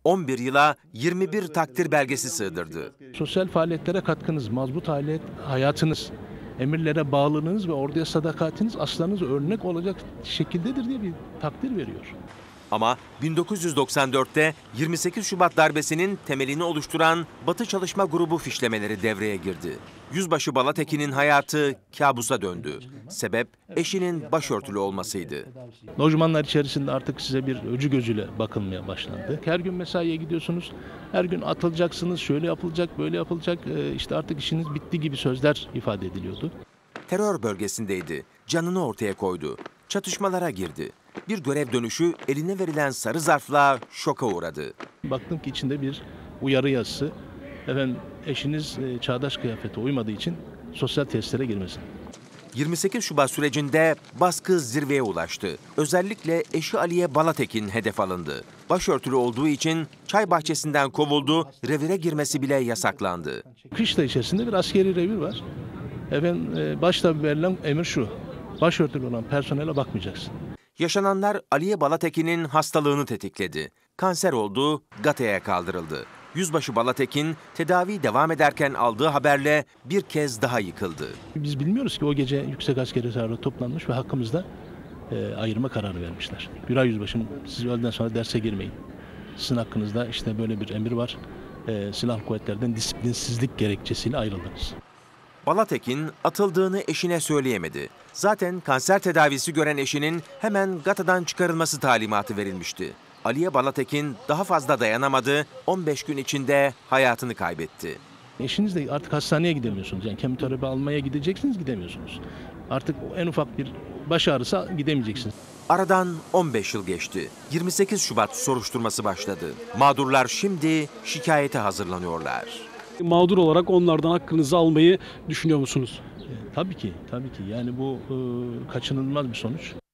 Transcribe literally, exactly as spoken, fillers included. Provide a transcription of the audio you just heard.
on bir yıla yirmi bir takdir belgesi sığdırdı. Sosyal faaliyetlere katkınız, mazbut aile hayatınız, emirlere bağlılığınız ve orduya sadakatiniz aslanınız örnek olacak şekildedir diye bir takdir veriyor. Ama bin dokuz yüz doksan dört'te yirmi sekiz Şubat darbesinin temelini oluşturan Batı Çalışma Grubu fişlemeleri devreye girdi. Yüzbaşı Balatekin'in hayatı kabusa döndü. Sebep eşinin başörtülü olmasıydı. Lojmanlar içerisinde artık size bir öcü gözüyle bakılmaya başlandı. Her gün mesaiye gidiyorsunuz, her gün atılacaksınız, şöyle yapılacak, böyle yapılacak, işte artık işiniz bitti gibi sözler ifade ediliyordu. Terör bölgesindeydi, canını ortaya koydu, çatışmalara girdi. Bir görev dönüşü eline verilen sarı zarfla şoka uğradı. Baktım ki içinde bir uyarı yazısı. Efendim eşiniz e, çağdaş kıyafete uymadığı için sosyal tesislere girmesin. yirmi sekiz Şubat sürecinde baskı zirveye ulaştı. Özellikle eşi Aliye Balatekin hedef alındı. Başörtülü olduğu için çay bahçesinden kovuldu, revire girmesi bile yasaklandı. Kışla içerisinde bir askeri revir var. Efendim e, başta verilen emir şu: başörtülü olan personele bakmayacaksın. Yaşananlar Aliye Balatekin'in hastalığını tetikledi. Kanser oldu, Gata'ya kaldırıldı. Yüzbaşı Balatekin tedavi devam ederken aldığı haberle bir kez daha yıkıldı. Biz bilmiyoruz ki o gece Yüksek Askeri Sarayı toplanmış ve hakkımızda e, ayırma kararı vermişler. Güray Yüzbaşım, siz öğleden sonra derse girmeyin. Sizin hakkınızda işte böyle bir emir var. E, Silahlı Kuvvetler'den disiplinsizlik gerekçesiyle ayrıldınız. Balatekin atıldığını eşine söyleyemedi. Zaten kanser tedavisi gören eşinin hemen Gata'dan çıkarılması talimatı verilmişti. Aliye Balatekin daha fazla dayanamadı, on beş gün içinde hayatını kaybetti. Eşiniz de artık hastaneye gidemiyorsunuz. Yani kemoterapi almaya gideceksiniz, gidemiyorsunuz. Artık en ufak bir baş ağrısı gidemeyeceksiniz. Aradan on beş yıl geçti. yirmi sekiz Şubat soruşturması başladı. Mağdurlar şimdi şikayete hazırlanıyorlar. Mağdur olarak onlardan hakkınızı almayı düşünüyor musunuz? E, tabii ki, tabii ki. Yani bu e, kaçınılmaz bir sonuç.